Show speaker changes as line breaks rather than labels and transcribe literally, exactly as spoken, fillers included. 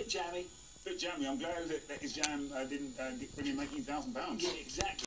jammy.
Bit jammy. I'm glad that, that his jam uh, didn't uh, bring him making thousand pounds.
Yeah, exactly.